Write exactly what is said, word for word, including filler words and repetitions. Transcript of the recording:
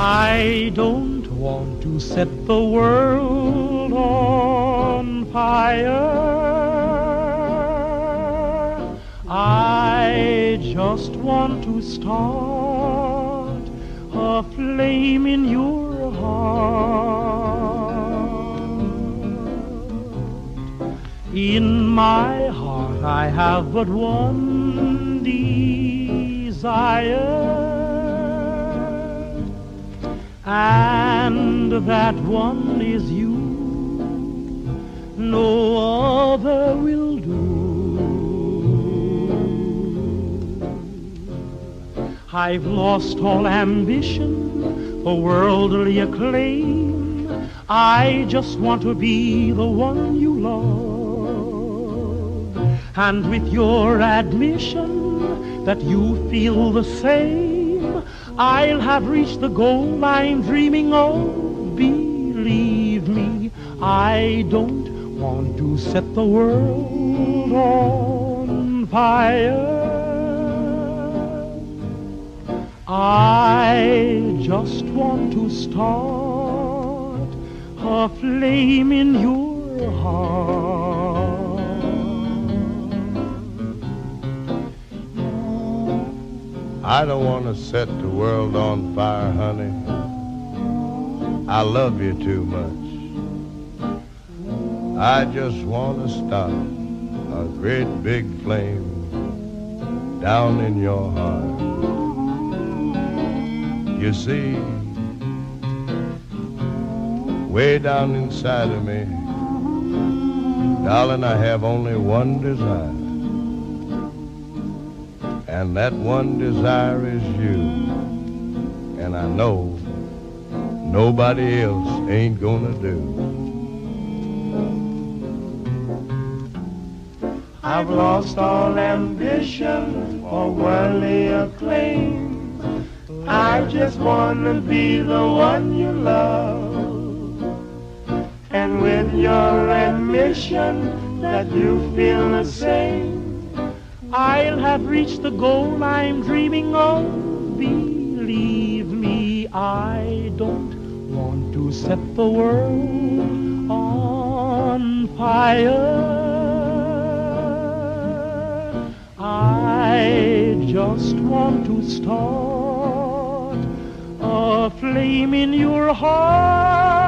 I don't want to set the world on fire. I just want to start a flame in your heart. In my heart I have but one desire, and that one is you. No other will do. I've lost all ambition for worldly acclaim. I just want to be the one you love, and with your admission that you feel the same, I'll have reached the goal I'm dreaming of. Believe me, I don't want to set the world on fire. I just want to start a flame in your heart. I don't want to set the world on fire, honey. I love you too much. I just want to start a great big flame down in your heart. You see, way down inside of me, darling, I have only one desire. And that one desire is you. And I know nobody else ain't gonna do. I've lost all ambition for worldly acclaim. I just wanna be the one you love, and with your admission that you feel the same, I'll have reached the goal I'm dreaming of. Believe me, I don't want to set the world on fire. I just want to start a flame in your heart.